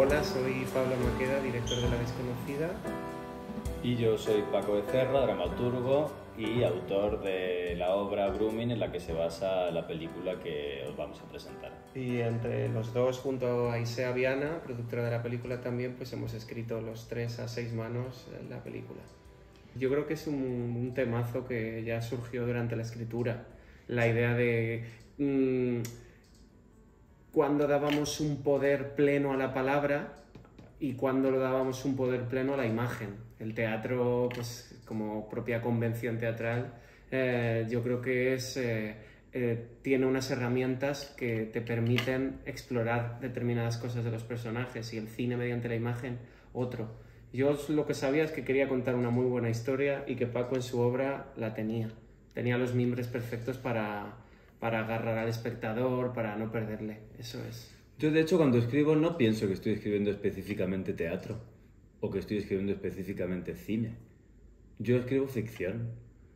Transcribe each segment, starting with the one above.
Hola, soy Pablo Maqueda, director de La Desconocida. Y yo soy Paco Becerra, dramaturgo y autor de la obra Grooming, en la que se basa la película que os vamos a presentar. Y entre los dos, junto a Aisea Viana, productora de la película también, pues hemos escrito los 3 a 6 manos la película. Yo creo que es un temazo que ya surgió durante la escritura. La idea de cuándo dábamos un poder pleno a la palabra y cuándo lo dábamos un poder pleno a la imagen. El teatro, pues como propia convención teatral, yo creo que tiene unas herramientas que te permiten explorar determinadas cosas de los personajes, y el cine mediante la imagen otro. Yo lo que sabía es que quería contar una muy buena historia y que Paco en su obra la tenía. Tenía los mimbres perfectos para agarrar al espectador, para no perderle. Eso es. Yo, de hecho, cuando escribo no pienso que estoy escribiendo específicamente teatro o que estoy escribiendo específicamente cine. Yo escribo ficción.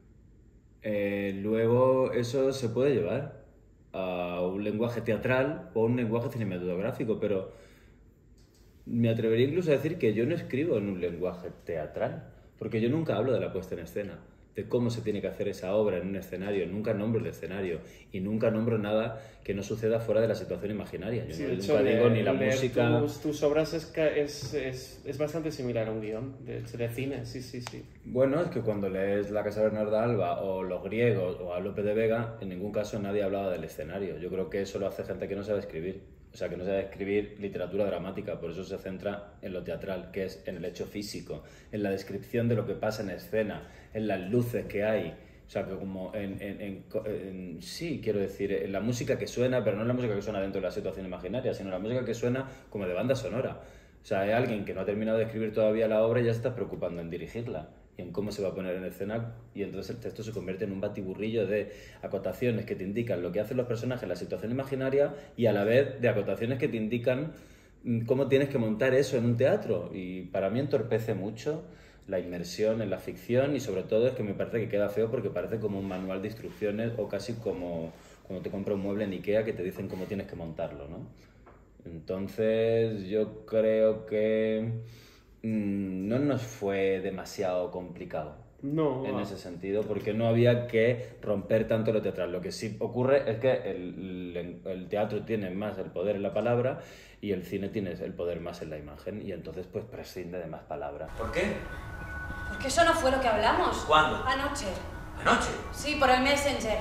Luego eso se puede llevar a un lenguaje teatral o a un lenguaje cinematográfico, pero me atrevería incluso a decir que yo no escribo en un lenguaje teatral, porque yo nunca hablo de la puesta en escena, de cómo se tiene que hacer esa obra en un escenario. Nunca nombro el escenario y nunca nombro nada que no suceda fuera de la situación imaginaria. Yo nunca digo ni la música. Tus obras es bastante similar a un guión de cine, sí. Bueno, es que cuando lees La Casa de Bernarda Alba o Los Griegos o a Lope de Vega, en ningún caso nadie hablaba del escenario. Yo creo que eso lo hace gente que no sabe escribir. O sea, que no sabe escribir literatura dramática, por eso se centra en lo teatral, que es en el hecho físico, en la descripción de lo que pasa en escena, en las luces que hay. O sea, que como sí, quiero decir, en la música que suena, pero no en la música que suena dentro de la situación imaginaria, sino la música que suena como de banda sonora. O sea, hay alguien que no ha terminado de escribir todavía la obra y ya se está preocupando en dirigirla y en cómo se va a poner en escena, y entonces el texto se convierte en un batiburrillo de acotaciones que te indican lo que hacen los personajes en la situación imaginaria y a la vez de acotaciones que te indican cómo tienes que montar eso en un teatro. Y para mí entorpece mucho la inmersión en la ficción, y sobre todo es que me parece que queda feo porque parece como un manual de instrucciones o casi como cuando te compras un mueble en Ikea que te dicen cómo tienes que montarlo, ¿no? Entonces yo creo que no nos fue demasiado complicado. No. En ese sentido, porque no había que romper tanto lo teatral. Lo que sí ocurre es que el teatro tiene más el poder en la palabra y el cine tiene el poder más en la imagen, y entonces pues prescinde de más palabras. ¿Por qué? Porque eso no fue lo que hablamos. ¿Cuándo? Anoche. ¿Anoche? Sí, por el Messenger.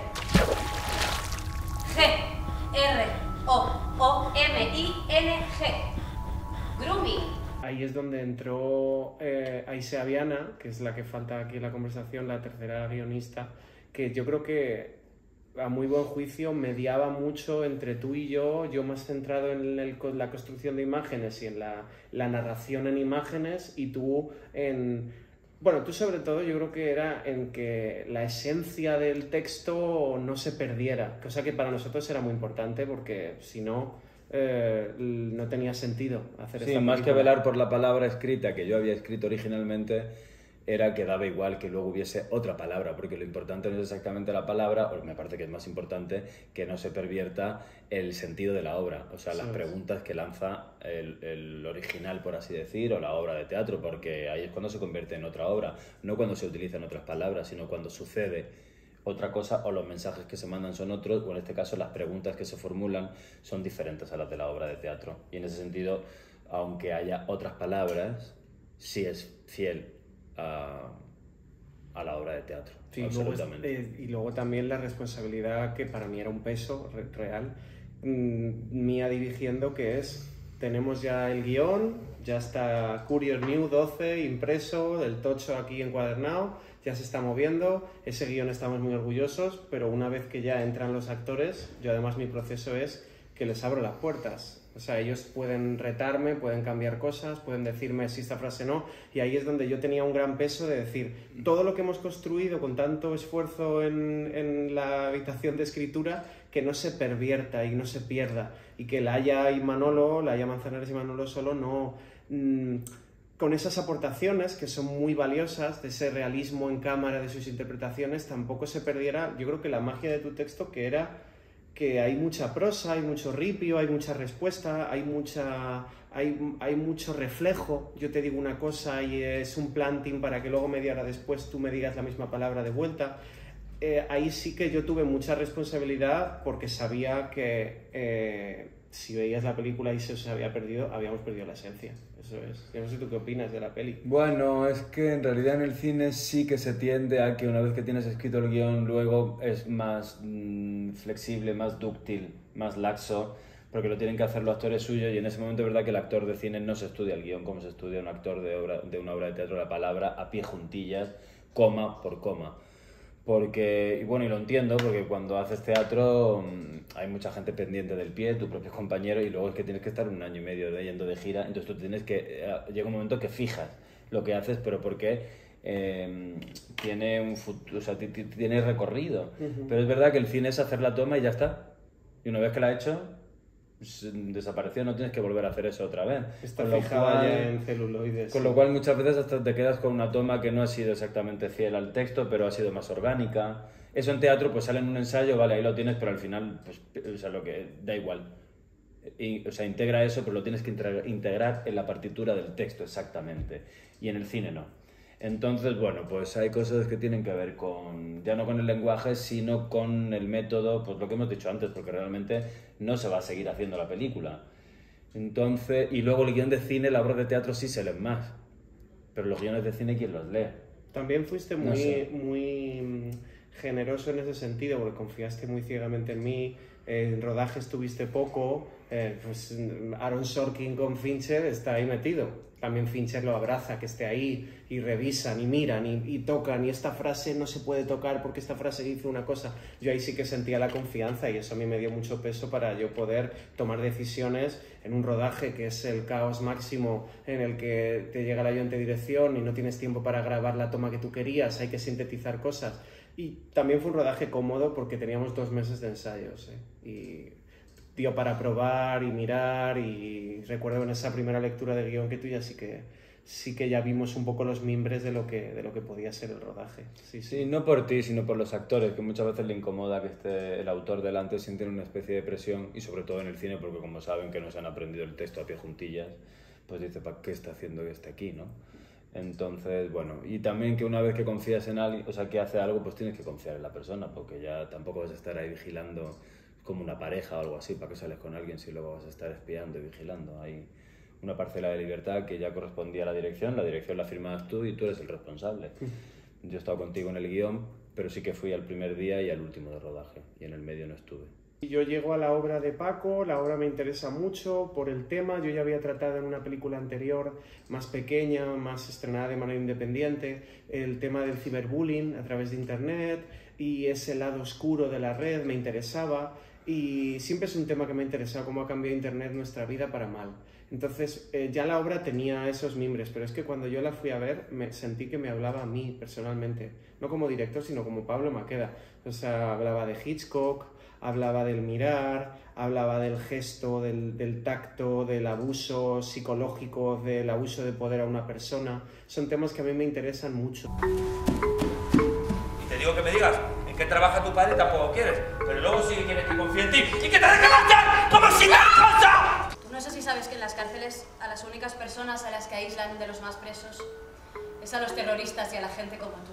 Grooming. Grooming. Ahí es donde entró Aisea Viana, que es la que falta aquí en la conversación, la tercera guionista, que yo creo que a muy buen juicio mediaba mucho entre tú y yo más centrado en la construcción de imágenes y en la narración en imágenes, y tú en... Bueno, tú sobre todo yo creo que era en que la esencia del texto no se perdiera, cosa que para nosotros era muy importante, porque si no... no tenía sentido hacer esta película. Más que velar por la palabra escrita que yo había escrito originalmente, era que daba igual que luego hubiese otra palabra, porque lo importante no es exactamente la palabra, o me parece que es más importante que no se pervierta el sentido de la obra, o sea, las preguntas que lanza el original, por así decir, o la obra de teatro, porque ahí es cuando se convierte en otra obra, no cuando se utilizan otras palabras, sino cuando sucede otra cosa o los mensajes que se mandan son otros, o en este caso las preguntas que se formulan son diferentes a las de la obra de teatro. Y en ese sentido, aunque haya otras palabras, sí es fiel a la obra de teatro. Sí, absolutamente. Y luego también la responsabilidad, que para mí era un peso real, mía dirigiendo, que es: tenemos ya el guión, ya está Courier New 12 impreso, el tocho aquí encuadernado, ya se está moviendo, ese guión estamos muy orgullosos, pero una vez que ya entran los actores, yo además mi proceso es que les abro las puertas. O sea, ellos pueden retarme, pueden cambiar cosas, pueden decirme si esta frase no, y ahí es donde yo tenía un gran peso de decir, todo lo que hemos construido con tanto esfuerzo en la habitación de escritura, que no se pervierta y no se pierda, y que Laia Manzanares y Manolo Solo no... con esas aportaciones que son muy valiosas, de ese realismo en cámara de sus interpretaciones, tampoco se perdiera, yo creo que la magia de tu texto, que era que hay mucha prosa, hay mucho ripio, hay mucha respuesta, hay mucho reflejo. Yo te digo una cosa y es un planting para que luego media hora después tú me digas la misma palabra de vuelta. Ahí sí que yo tuve mucha responsabilidad porque sabía que si veías la película y se os había perdido, habíamos perdido la esencia. Eso es. Yo no sé tú qué opinas de la peli. Bueno, es que en realidad en el cine sí que se tiende a que una vez que tienes escrito el guión, luego es más flexible, más dúctil, más laxo, porque lo tienen que hacer los actores suyos y en ese momento es verdad que el actor de cine no se estudia el guión como se estudia un actor de una obra de teatro, la palabra a pie juntillas, coma por coma. Porque, y bueno, y lo entiendo, porque cuando haces teatro hay mucha gente pendiente del pie, tus propios compañeros, y luego es que tienes que estar 1 año y medio yendo de gira, entonces tú tienes que, llega un momento que fijas lo que haces, pero porque tiene un futuro, o sea, tiene recorrido. Pero es verdad que el cine es hacer la toma y ya está. Y una vez que la has hecho, desapareció, no tienes que volver a hacer eso otra vez. Está fijada ya en celuloides. Con lo cual muchas veces hasta te quedas con una toma que no ha sido exactamente fiel al texto, pero ha sido más orgánica. Eso en teatro pues sale en un ensayo, vale, ahí lo tienes, pero al final, pues, o sea, lo que da igual. O sea, integra eso, pero lo tienes que integrar en la partitura del texto exactamente. Y en el cine no. Entonces, bueno, pues hay cosas que tienen que ver con, ya no con el lenguaje, sino con el método, pues lo que hemos dicho antes, porque realmente no se va a seguir haciendo la película. Entonces, y luego el guión de cine, las obras de teatro sí se leen más, pero los guiones de cine, ¿quién los lee? También fuiste muy generoso en ese sentido, porque confiaste muy ciegamente en mí. En rodaje estuviste poco, pues Aaron Sorkin con Fincher está ahí metido. También Fincher lo abraza, que esté ahí, y revisan, y miran, y tocan, y esta frase no se puede tocar porque esta frase dice una cosa. Yo ahí sí que sentía la confianza y eso a mí me dio mucho peso para yo poder tomar decisiones en un rodaje que es el caos máximo, en el que te llega la ayudante de dirección y no tienes tiempo para grabar la toma que tú querías, hay que sintetizar cosas. Y también fue un rodaje cómodo porque teníamos 2 meses de ensayos, y dio para probar y mirar, y recuerdo en esa primera lectura del guión que tú ya sí que ya vimos un poco los mimbres de lo que podía ser el rodaje. Sí, no por ti, sino por los actores, que muchas veces le incomoda que esté el autor delante, sienten una especie de presión, y sobre todo en el cine, porque como saben que no se han aprendido el texto a pie juntillas, pues dice, ¿para qué está haciendo este aquí, no? Entonces, bueno, y también que una vez que confías en alguien, o sea, que hace algo, pues tienes que confiar en la persona, porque ya tampoco vas a estar ahí vigilando como una pareja o algo así, para que sales con alguien si luego vas a estar espiando y vigilando. Hay una parcela de libertad que ya correspondía a la dirección la firmabas tú y tú eres el responsable. Yo he estado contigo en el guión, pero sí que fui al primer día y al último de rodaje, y en el medio no estuve. Yo llego a la obra de Paco, la obra me interesa mucho por el tema. Yo ya había tratado en una película anterior, más pequeña, más estrenada de manera independiente, el tema del ciberbullying a través de internet, y ese lado oscuro de la red me interesaba, y siempre es un tema que me ha interesado, cómo ha cambiado internet nuestra vida para mal. Entonces ya la obra tenía esos mimbres, pero es que cuando yo la fui a ver sentí que me hablaba a mí personalmente, no como director sino como Pablo Maqueda. O sea, hablaba de Hitchcock, hablaba del mirar, hablaba del gesto, del tacto, del abuso psicológico, del abuso de poder a una persona. Son temas que a mí me interesan mucho. Y te digo que me digas en qué trabaja tu padre, tampoco quieres, pero luego sí que quieres que confíe en ti y que te deje marchar como si nada cosa. Tú no sé si sabes que en las cárceles a las únicas personas a las que aíslan de los más presos es a los terroristas y a la gente como tú.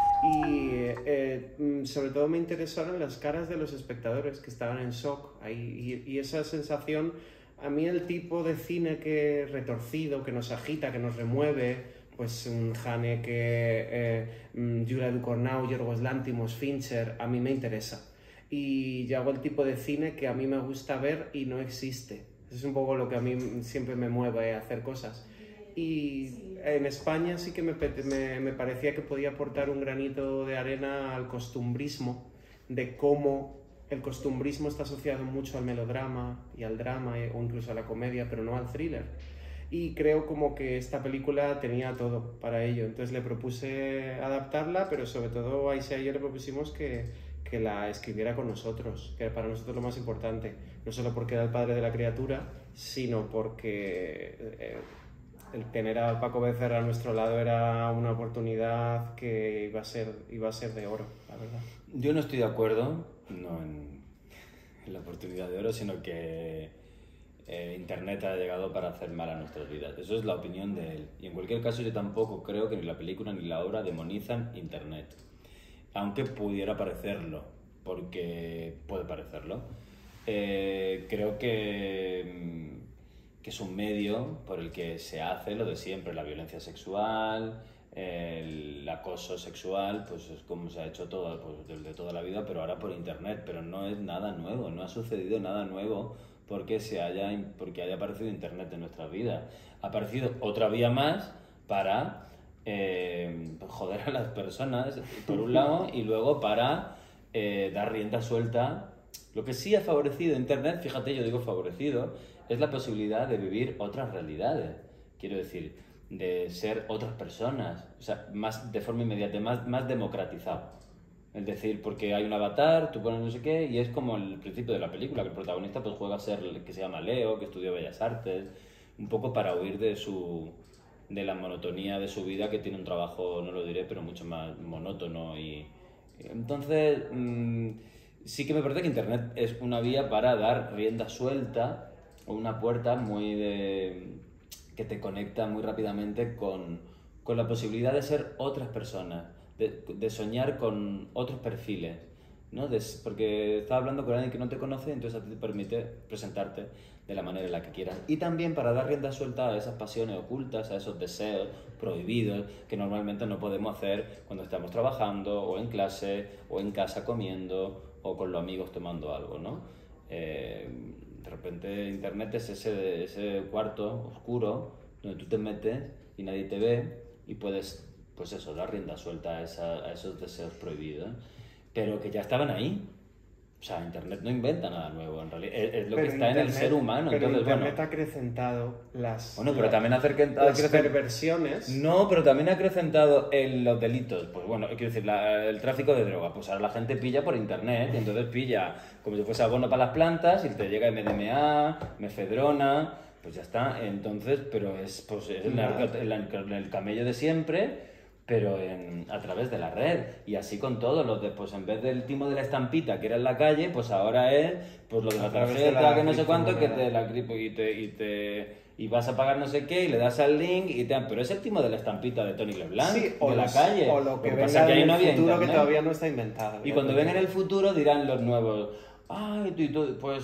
Y sobre todo me interesaron las caras de los espectadores que estaban en shock ahí, y esa sensación, a mí el tipo de cine que retorcido, que nos agita, que nos remueve, pues un Haneke, Julia Ducournau, Yorgos Lanthimos, Fincher, a mí me interesa. Y yo hago el tipo de cine que a mí me gusta ver y no existe. Eso es un poco lo que a mí siempre me mueve a hacer cosas. Y en España sí que me parecía que podía aportar un granito de arena al costumbrismo, de cómo el costumbrismo está asociado mucho al melodrama y al drama, o incluso a la comedia, pero no al thriller. Y creo como que esta película tenía todo para ello. Entonces le propuse adaptarla, pero sobre todo a Aisha y yo le propusimos que la escribiera con nosotros, que era para nosotros lo más importante. No solo porque era el padre de la criatura, sino porque el tener a Paco Becerra a nuestro lado era una oportunidad que iba a ser de oro, la verdad. Yo no estoy de acuerdo, la oportunidad de oro, sino que Internet ha llegado para hacer mal a nuestras vidas. Eso es la opinión de él. Y en cualquier caso yo tampoco creo que ni la película ni la obra demonizan Internet. Aunque pudiera parecerlo, porque puede parecerlo. Creo que es un medio por el que se hace lo de siempre, la violencia sexual, el acoso sexual, pues es como se ha hecho todo, pues, desde toda la vida, pero ahora por Internet. Pero no es nada nuevo, no ha sucedido nada nuevo porque haya aparecido Internet en nuestras vidas. Ha aparecido otra vía más para joder a las personas, por un lado, y luego para dar rienda suelta. Lo que sí ha favorecido Internet, fíjate, yo digo favorecido, es la posibilidad de vivir otras realidades. Quiero decir, de ser otras personas, o sea, más de forma inmediata, más democratizado. Es decir, porque hay un avatar, tú pones no sé qué, y es como el principio de la película, que el protagonista pues juega a ser el que se llama Leo, que estudió Bellas Artes, un poco para huir de la monotonía de su vida, que tiene un trabajo, no lo diré, pero mucho más monótono. Y entonces, sí que me parece que Internet es una vía para dar rienda suelta, o una puerta que te conecta muy rápidamente con la posibilidad de ser otras personas, de soñar con otros perfiles, ¿no? Porque estás hablando con alguien que no te conoce, entonces a ti te permite presentarte de la manera en la que quieras. Y también para dar rienda suelta a esas pasiones ocultas, a esos deseos prohibidos que normalmente no podemos hacer cuando estamos trabajando, o en clase, o en casa comiendo, o con los amigos tomando algo, ¿no? De repente Internet es ese cuarto oscuro donde tú te metes y nadie te ve y puedes, pues eso, dar rienda suelta a esos deseos prohibidos, pero que ya estaban ahí. O sea, Internet no inventa nada nuevo, en realidad es lo que está en el ser humano. Pero entonces, Internet ha acrecentado las también las perversiones. No, pero también ha acrecentado los delitos. Pues bueno, quiero decir, el tráfico de droga. Pues ahora la gente pilla por Internet, y entonces pilla como si fuese abono para las plantas, y te llega MDMA, mefedrona, pues ya está. Entonces, pero es el camello de siempre, pero a través de la red. Y así con todo, pues en vez del timo de la estampita que era en la calle, pues ahora es pues lo de la tarjeta, que no sé cuánto, que te la gripo y vas a pagar no sé qué, y le das al link y pero es el timo de la estampita de Tony LeBlanc, sí, de la calle. O lo que pasa venga que ahí en no el había futuro, internet, que todavía no está inventado. Y cuando vengan en el futuro dirán los nuevos, ay,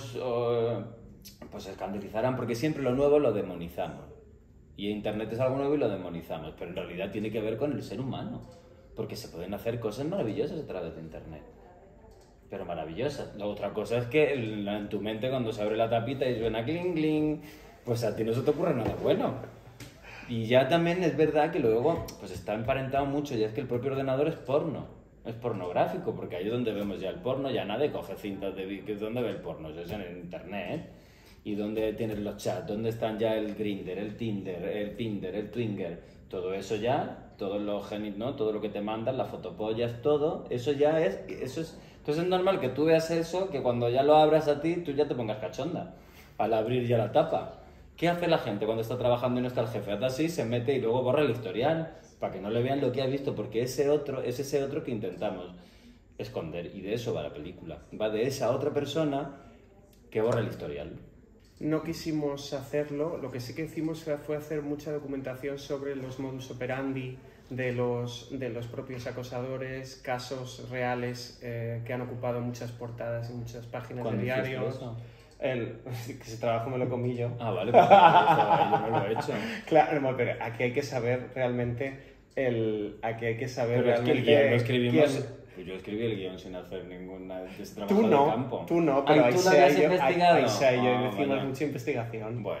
pues escandalizarán, porque siempre lo nuevo lo demonizamos. Y Internet es algo nuevo y lo demonizamos, pero en realidad tiene que ver con el ser humano, porque se pueden hacer cosas maravillosas a través de Internet, pero maravillosas. La otra cosa es que en tu mente, cuando se abre la tapita y suena cling cling, pues a ti no se te ocurre nada bueno. Y ya también es verdad que luego pues está emparentado mucho, ya es que el propio ordenador es pornográfico, porque ahí es donde vemos ya el porno. Ya nadie coge cintas de vídeo. ¿Dónde ve el porno? Eso es en el Internet. ¿Y dónde tienes los chats? ¿Dónde están ya el Grindr, el Tinder, el Tinder, el Twinger? Todo eso ya, todos los genis, ¿no? Todo lo que te mandan, las fotopollas, todo, eso ya es... Entonces es normal que tú veas eso, que cuando ya lo abras a ti, tú ya te pongas cachonda al abrir ya la tapa. ¿Qué hace la gente cuando está trabajando y no está el jefe? Hace así, se mete y luego borra el historial para que no le vean lo que ha visto, porque es ese otro que intentamos esconder. Y de eso va la película. Va de esa otra persona que borra el historial. No quisimos hacerlo, lo que sí que hicimos fue hacer mucha documentación sobre los modus operandi de los propios acosadores, casos reales que han ocupado muchas portadas y muchas páginas de diarios. Que ese trabajo me lo comí yo. Ah, vale, pues yo no lo he hecho. Claro, no, pero aquí hay que saber realmente aquí hay que saber pero realmente... es que el guión lo escribimos... Yo escribí el guión sin hacer ninguna de ese trabajo de campo. Tú no, pero ahí ¿tú lo se habías investigado? Ahí hicimos vaya. mucha investigación. Bueno.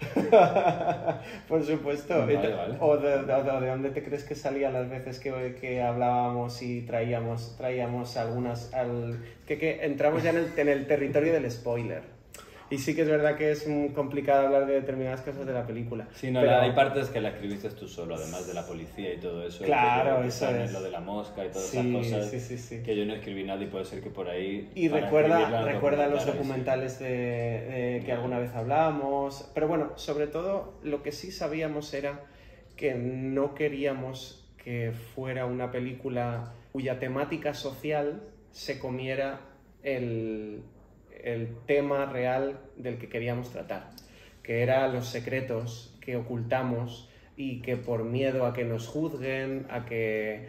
Por supuesto. Vale. ¿O de dónde te crees que salían las veces que hablábamos y traíamos algunas... Que entramos ya en el territorio del spoiler. Y sí que es verdad que es complicado hablar de determinadas cosas de la película. Sí, no, pero... hay partes que la escribiste tú solo, además de la policía y todo eso. Claro, eso es. Lo de la mosca y todas esas cosas. Sí. Que yo no escribí nada y puede ser que por ahí... Y recuerda los documentales que alguna vez hablamos. Pero bueno, sobre todo lo que sí sabíamos era que no queríamos que fuera una película cuya temática social se comiera el tema real del que queríamos tratar, que era los secretos que ocultamos y que por miedo a que nos juzguen, a que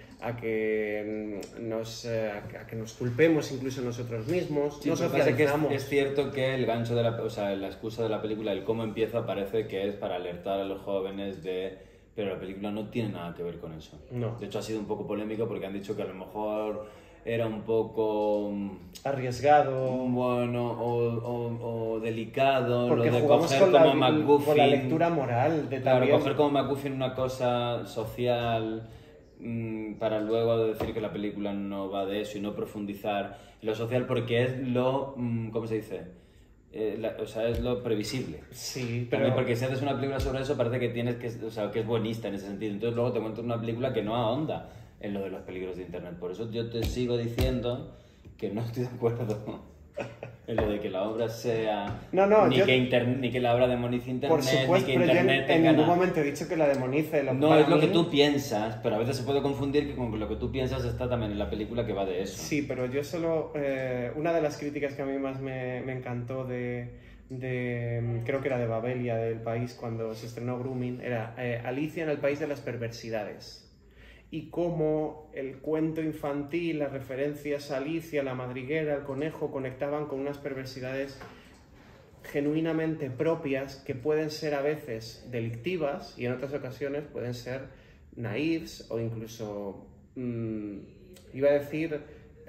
nos culpemos incluso nosotros mismos, sí, nos socializamos. Es cierto que el gancho de la excusa de la película, el cómo empieza, parece que es para alertar a los jóvenes pero la película no tiene nada que ver con eso. No. De hecho ha sido un poco polémico porque han dicho que a lo mejor era un poco arriesgado, bueno, o delicado, porque lo de coger como MacGuffin, con la lectura moral de claro, también... coger como MacGuffin una cosa social para luego decir que la película no va de eso y no profundizar en lo social porque es lo, ¿cómo se dice? Es lo previsible. Sí, pero... También porque si haces una película sobre eso parece que tienes que, que es buenista en ese sentido, entonces luego te cuentas una película que no ahonda en lo de los peligros de internet. Por eso yo te sigo diciendo que no estoy de acuerdo en lo de que la obra sea ni que la obra demonice internet, por supuesto, ni que internet pero yo en ningún momento he dicho que la demonice. No, es lo que tú piensas, pero a veces se puede confundir que con lo que tú piensas está también en la película que va de eso. Sí, pero yo solo... una de las críticas que a mí más me encantó creo que era de Babelia, del País, cuando se estrenó Grooming, era Alicia en el País de las Perversidades. Y cómo el cuento infantil, las referencias a Alicia, la madriguera, el conejo, conectaban con unas perversidades genuinamente propias que pueden ser a veces delictivas y en otras ocasiones pueden ser naïfs o incluso, iba a decir,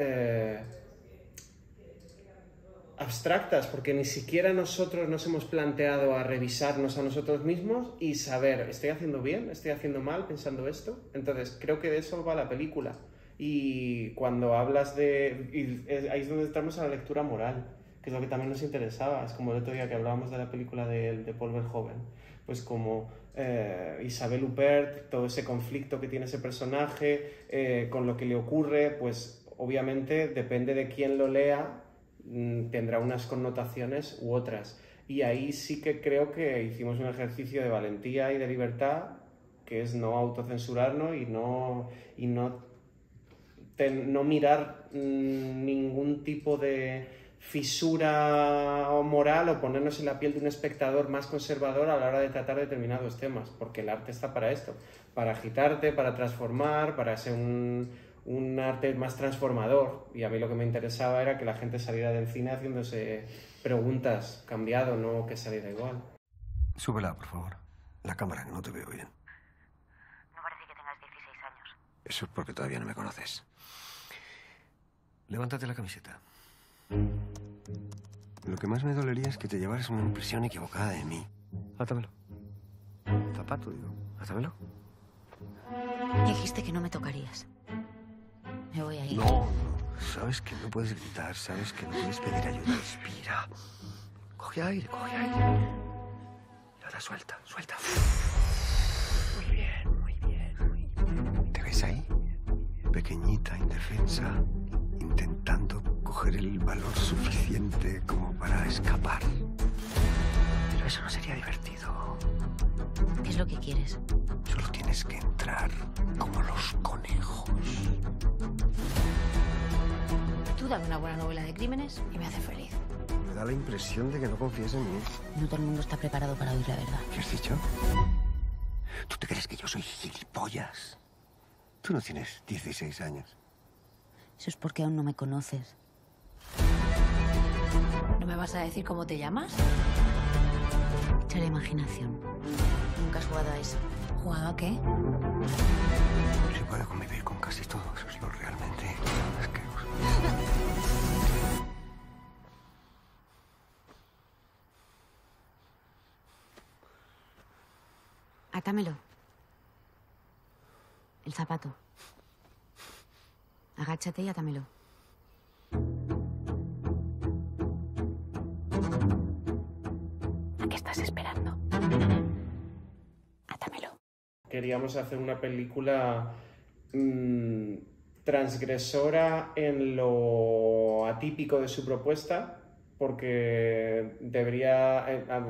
abstractas, porque ni siquiera nosotros nos hemos planteado a revisarnos a nosotros mismos y saber, ¿estoy haciendo bien? ¿Estoy haciendo mal pensando esto? Entonces creo que de eso va la película. Y cuando hablas ahí es donde estamos a la lectura moral, que es lo que también nos interesaba. Es como el otro día que hablábamos de la película de Paul Verhoeven, pues como Isabelle Huppert, todo ese conflicto que tiene ese personaje con lo que le ocurre, pues obviamente depende de quién lo lea, tendrá unas connotaciones u otras. Y ahí sí que creo que hicimos un ejercicio de valentía y de libertad, que es no autocensurarnos y no mirar ningún tipo de fisura moral o ponernos en la piel de un espectador más conservador a la hora de tratar determinados temas, porque el arte está para esto, para agitarte, para transformar, para ser un arte más transformador. Y a mí lo que me interesaba era que la gente saliera del cine haciéndose preguntas, cambiado, no que saliera igual. Súbela, por favor. La cámara, no te veo bien. No parece que tengas 16 años. Eso es porque todavía no me conoces. Levántate la camiseta. Lo que más me dolería es que te llevaras una impresión equivocada de mí. Átamelo. Zapato, digo. Átamelo. Dijiste que no me tocarías. Me voy a ir. No. Sabes que no puedes gritar, sabes que no puedes pedir ayuda. Respira. Coge aire, coge aire. Y ahora suelta, suelta. Muy bien, muy bien, muy bien. ¿Te ves ahí? Pequeñita, indefensa, intentando coger el valor suficiente como para escapar. Pero eso no sería divertido. ¿Qué es lo que quieres? Solo tienes que entrar como los conejos. Tú dame una buena novela de crímenes y me hace feliz. Me da la impresión de que no confías en mí. No todo el mundo está preparado para oír la verdad. ¿Qué has dicho? ¿Tú te crees que yo soy gilipollas? Tú no tienes 16 años. Eso es porque aún no me conoces. ¿No me vas a decir cómo te llamas? Echa la imaginación. Nunca has jugado a eso. ¿Jugado a qué? Sí puedo convivir con casi todo. Eso es lo realmente asqueroso. Atámelo. El zapato. Agáchate y atámelo. ¿A qué estás esperando? Atámelo. Queríamos hacer una película transgresora en lo atípico de su propuesta, porque debería...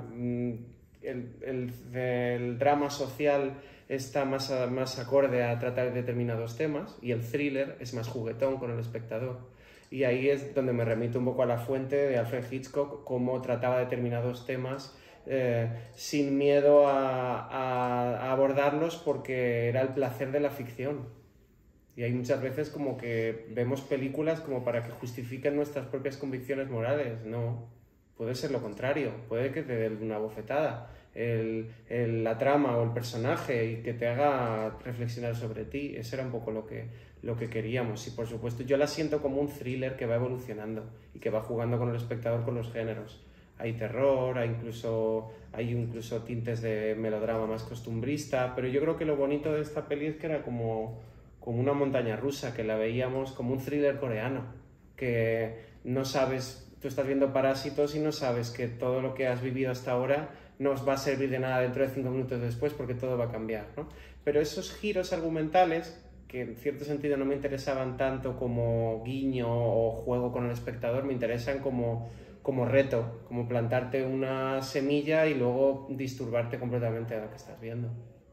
el drama social está más acorde a tratar determinados temas y el thriller es más juguetón con el espectador. Y ahí es donde me remito un poco a La fuente de Alfred Hitchcock, cómo trataba determinados temas sin miedo a abordarlos porque era el placer de la ficción. Y hay muchas veces como que vemos películas como para que justifiquen nuestras propias convicciones morales. No, puede ser lo contrario, puede que te dé una bofetada la trama o el personaje y que te haga reflexionar sobre ti. Eso era un poco lo que queríamos. Y por supuesto yo la siento como un thriller que va evolucionando y que va jugando con el espectador con los géneros. Hay terror, hay incluso tintes de melodrama más costumbrista, pero yo creo que lo bonito de esta peli es que era como una montaña rusa, que la veíamos como un thriller coreano, que no sabes, tú estás viendo Parásitos y no sabes que todo lo que has vivido hasta ahora no os va a servir de nada dentro de 5 minutos después porque todo va a cambiar, ¿no? Pero esos giros argumentales, que en cierto sentido no me interesaban tanto como guiño o juego con el espectador, me interesan como reto, como plantarte una semilla y luego disturbarte completamente de lo que estás viendo.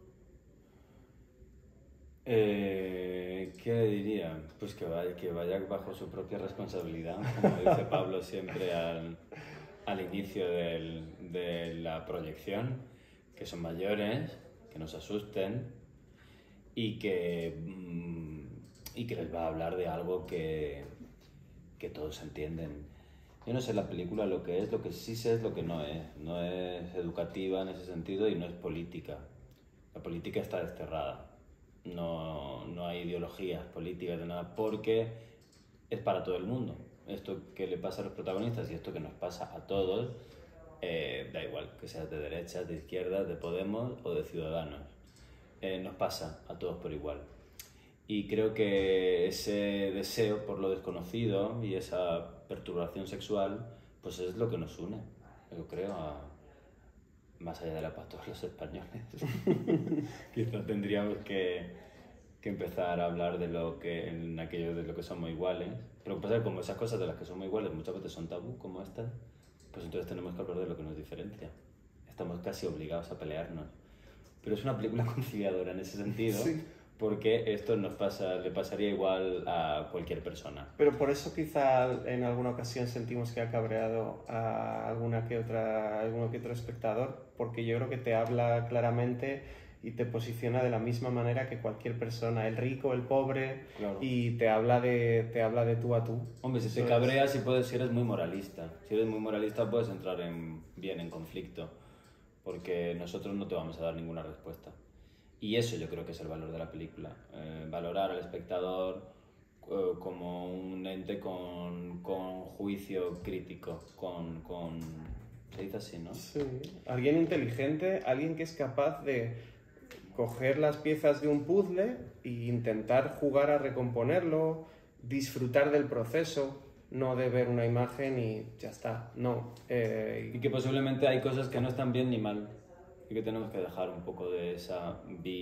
¿Qué le diría? Pues que vaya bajo su propia responsabilidad, como dice Pablo siempre al inicio de la proyección, que son mayores, que no se asusten y que les va a hablar de algo que todos entienden. Yo no sé la película lo que sí sé es lo que no es. No es educativa en ese sentido y no es política. La política está desterrada. No hay ideologías políticas de nada porque es para todo el mundo. Esto que le pasa a los protagonistas y esto que nos pasa a todos, da igual que seas de derechas, de izquierdas, de Podemos o de Ciudadanos. Nos pasa a todos por igual. Y creo que ese deseo por lo desconocido y esa perturbación sexual, pues es lo que nos une, yo creo, más allá de la paz, todos los españoles. Quizás tendríamos que empezar a hablar de lo que somos iguales. Pero pasa que como esas cosas de las que somos iguales muchas veces son tabú, como estas, pues entonces tenemos que hablar de lo que nos diferencia. Estamos casi obligados a pelearnos. Pero es una película conciliadora en ese sentido. Sí. Porque esto le pasaría igual a cualquier persona. Pero por eso quizá en alguna ocasión sentimos que ha cabreado a alguno que otro espectador, porque yo creo que te habla claramente y te posiciona de la misma manera que cualquier persona, el rico, el pobre, claro. Y te habla de tú a tú. Hombre, si te cabreas, si eres muy moralista. Si eres muy moralista puedes entrar en conflicto, porque nosotros no te vamos a dar ninguna respuesta. Y eso yo creo que es el valor de la película, valorar al espectador como un ente con juicio crítico, se dice así, ¿no? Sí, alguien inteligente, alguien que es capaz de coger las piezas de un puzzle e intentar jugar a recomponerlo, disfrutar del proceso, no de ver una imagen y ya está, no. Y que posiblemente hay cosas que no están bien ni mal. Y que tenemos que dejar un poco de esa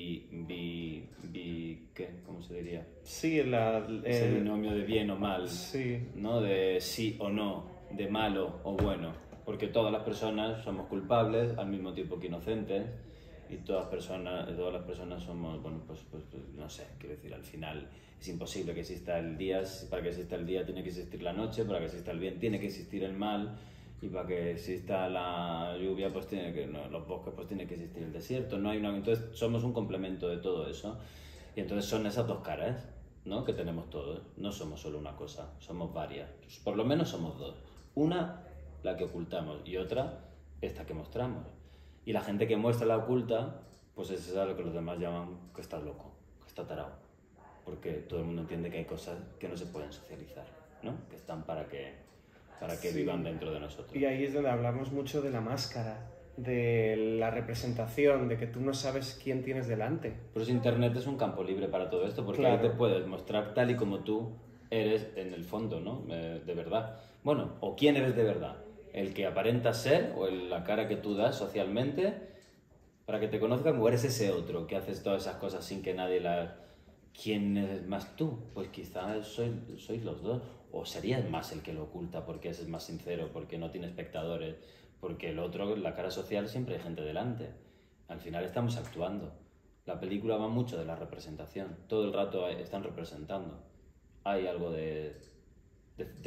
¿qué? ¿Cómo se diría? Sí, ese binomio de bien o mal, sí. ¿No? De sí o no, de malo o bueno. Porque todas las personas somos culpables al mismo tiempo que inocentes y todas las personas somos, bueno, pues no sé, quiero decir, al final es imposible que exista el día, para que exista el día tiene que existir la noche, para que exista el bien tiene que existir el mal. Y para que exista la lluvia, pues los bosques, pues tiene que existir el desierto. Entonces somos un complemento de todo eso. Y entonces son esas dos caras, ¿no? Que tenemos todos. No somos solo una cosa, somos varias. Por lo menos somos dos. Una, la que ocultamos, y otra, esta que mostramos. Y la gente que muestra la oculta, pues es esa lo que los demás llaman que está loco, que está tarado. Porque todo el mundo entiende que hay cosas que no se pueden socializar, ¿no? Que están para que sí, vivan dentro de nosotros. Y ahí es donde hablamos mucho de la máscara, de la representación, de que tú no sabes quién tienes delante. Pero Internet es un campo libre para todo esto, porque claro. Ahí te puedes mostrar tal y como tú eres en el fondo, ¿no? De verdad. Bueno, o quién eres de verdad. El que aparentas ser, o la cara que tú das socialmente, para que te conozcan, o eres ese otro que haces todas esas cosas sin que nadie las... ¿Quién eres más tú? Pues quizás sois los dos. O serías más el que lo oculta porque es más sincero, porque no tiene espectadores, porque el otro, la cara social, siempre hay gente delante. Al final estamos actuando. La película va mucho de la representación. Todo el rato están representando. Hay algo de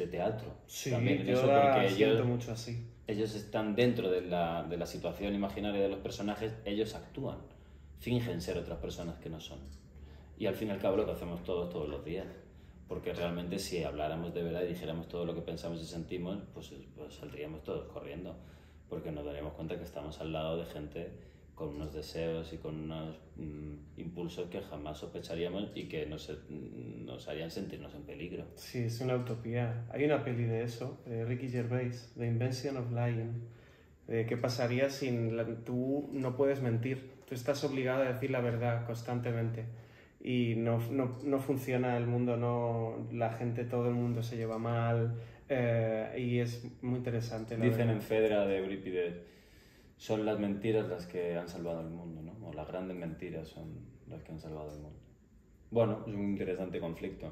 de teatro. Sí, también en yo eso, la porque siento mucho así. ellos están dentro de la situación imaginaria de los personajes, ellos actúan, fingen ser otras personas que no son. Y al fin y al cabo lo que hacemos todos los días. Porque realmente si habláramos de verdad y dijéramos todo lo que pensamos y sentimos, pues saldríamos todos corriendo. Porque nos daríamos cuenta que estamos al lado de gente con unos deseos y con unos impulsos que jamás sospecharíamos y que nos harían sentirnos en peligro. Sí, es una utopía. Hay una peli de eso, de Ricky Gervais, The Invention of Lying. ¿Qué pasaría si tú no puedes mentir? Tú estás obligado a decir la verdad constantemente. Y no funciona el mundo, la gente, todo el mundo se lleva mal, y es muy interesante. Dicen en Fedra de Eurípides, son las mentiras las que han salvado el mundo, ¿no? O las grandes mentiras son las que han salvado el mundo. Bueno, es un interesante conflicto.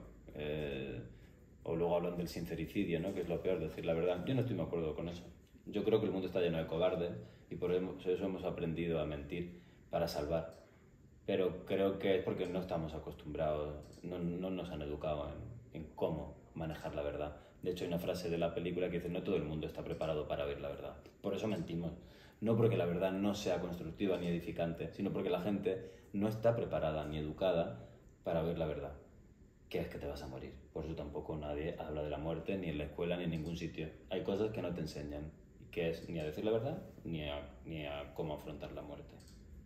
O luego hablan del sincericidio, ¿no? Que es lo peor, decir la verdad. Yo no estoy de acuerdo con eso. Yo creo que el mundo está lleno de cobardes y por eso hemos aprendido a mentir para salvar. Pero creo que es porque no estamos acostumbrados, no nos han educado en cómo manejar la verdad. De hecho, hay una frase de la película que dice: no todo el mundo está preparado para oír la verdad. Por eso mentimos. No porque la verdad no sea constructiva ni edificante, sino porque la gente no está preparada ni educada para oír la verdad, que es que te vas a morir. Por eso tampoco nadie habla de la muerte, ni en la escuela, ni en ningún sitio. Hay cosas que no te enseñan, que es ni a decir la verdad, ni a cómo afrontar la muerte.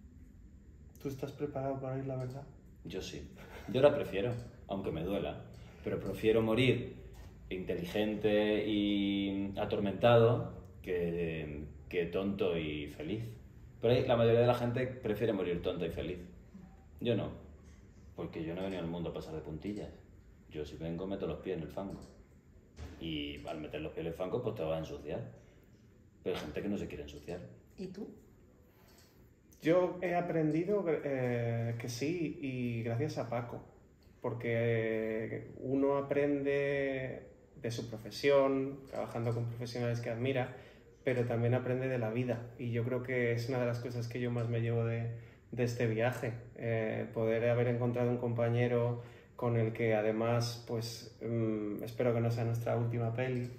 ¿Tú estás preparado para oír la verdad? Yo sí. Yo la prefiero, aunque me duela. Pero prefiero morir inteligente y atormentado que tonto y feliz. Pero la mayoría de la gente prefiere morir tonta y feliz. Yo no. Porque yo no he venido al mundo a pasar de puntillas. Yo si vengo meto los pies en el fango. Y al meter los pies en el fango pues te vas a ensuciar. Pero hay gente que no se quiere ensuciar. ¿Y tú? Yo he aprendido que sí, y gracias a Paco, porque uno aprende de su profesión, trabajando con profesionales que admira, pero también aprende de la vida, y yo creo que es una de las cosas que yo más me llevo de este viaje, poder haber encontrado un compañero con el que además, pues espero que no sea nuestra última peli,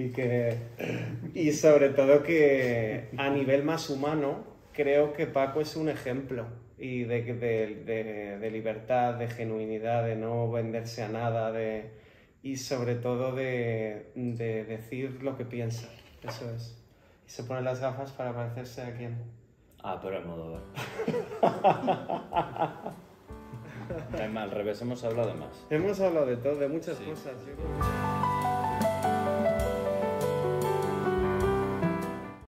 y sobre todo que a nivel más humano, creo que Paco es un ejemplo y de libertad, de genuinidad, de no venderse a nada, y sobre todo de decir lo que piensa. Eso es. Y se pone las gafas para parecerse a quién. Pero el modo Además, al revés, hemos hablado de más. Hemos hablado de todo, de muchas cosas. Yo creo que...